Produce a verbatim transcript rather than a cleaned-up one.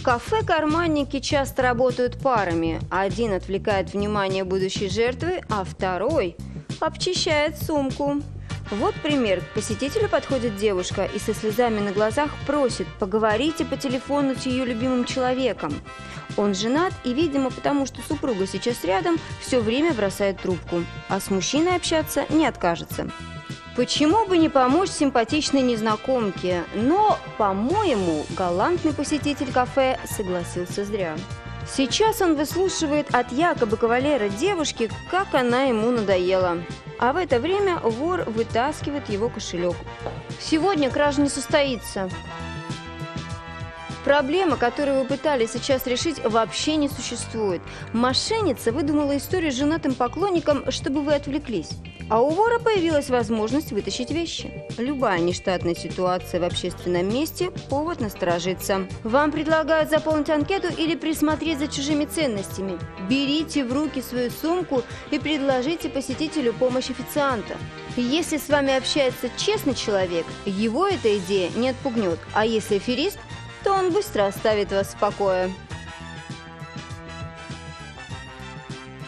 В кафе карманники часто работают парами. Один отвлекает внимание будущей жертвы, а второй обчищает сумку. Вот пример. К посетителю подходит девушка и со слезами на глазах просит: поговорите по телефону с ее любимым человеком. Он женат и, видимо, потому что супруга сейчас рядом, все время бросает трубку, а с мужчиной общаться не откажется. Почему бы не помочь симпатичной незнакомке? Но, по-моему, галантный посетитель кафе согласился зря. Сейчас он выслушивает от якобы кавалера девушки, как она ему надоела. А в это время вор вытаскивает его кошелек. Сегодня кража не состоится. Проблема, которую вы пытались сейчас решить, вообще не существует. Мошенница выдумала историю с женатым поклонником, чтобы вы отвлеклись. А у вора появилась возможность вытащить вещи. Любая нештатная ситуация в общественном месте – повод насторожиться. Вам предлагают заполнить анкету или присмотреть за чужими ценностями. Берите в руки свою сумку и предложите посетителю помощь официанта. Если с вами общается честный человек, его эта идея не отпугнет. А если аферист, то он быстро оставит вас в покое.